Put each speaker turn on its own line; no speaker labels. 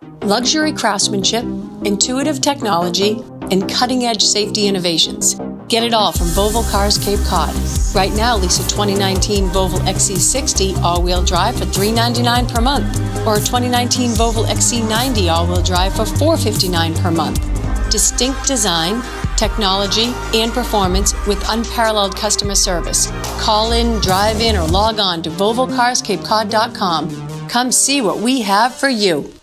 luxury craftsmanship, intuitive technology, and cutting-edge safety innovations. Get it all from Volvo Cars Cape Cod. Right now, lease a 2019 Volvo XC60 all-wheel drive for $399 per month, or a 2019 Volvo XC90 all-wheel drive for $459 per month. Distinct design, technology, and performance with unparalleled customer service. Call in, drive in, or log on to VolvoCarsCapeCod.com. Come see what we have for you.